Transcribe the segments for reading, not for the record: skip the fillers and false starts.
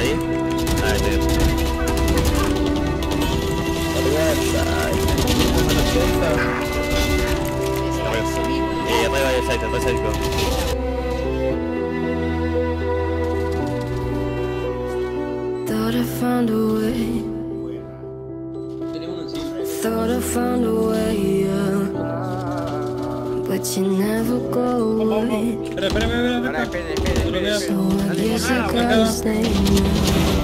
ahí. Ah, este. Arriba de site, atrás del Thought I found a way. Thought I found a way, yeah. But you never go away. Espera. So I guess I gotta stay now.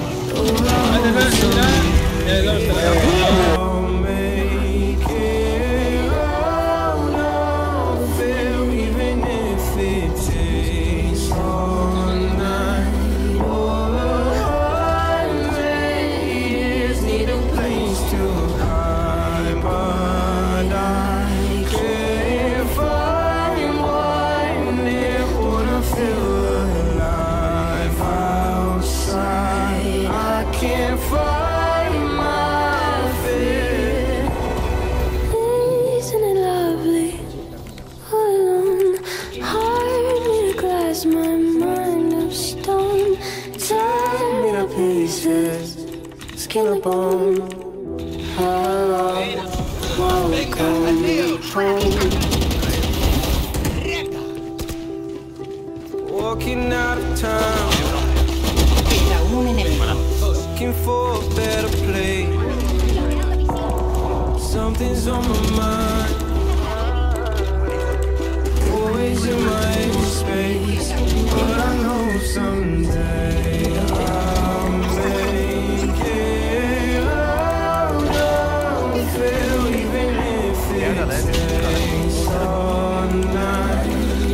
I'll make it out of there, even if it takes all night. Oh, 100 years need a place to hide, but I can't find one that wanna feel alive outside. I can't find my fear. Isn't it lovely? All alone, heart made of glass, my mind of stone. Tear me to pieces, skin and bone. Hello, welcome home. Walking out of town, looking for a better place. Something's on my mind, always in my empty space. But I know someday I'll make it out of there, even if it takes all night.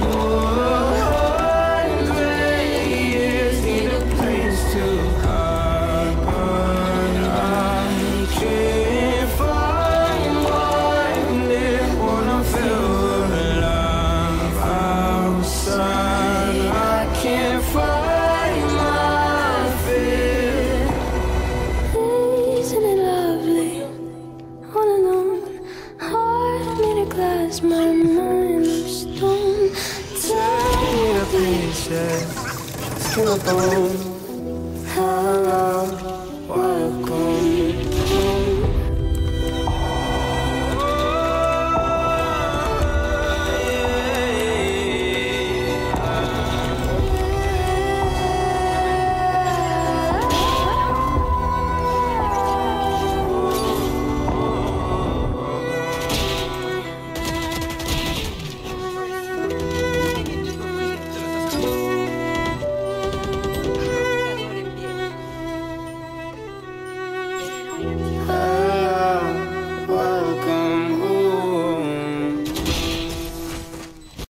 Oh, 100 years need a place to hide, but I can't find one that wanna feel alive outside. I can't find my fear. Isn't it lovely? All alone, heart made of glass, my mind of stone. Tear me to pieces, Skin and bone. hello, welcome home. Thank you.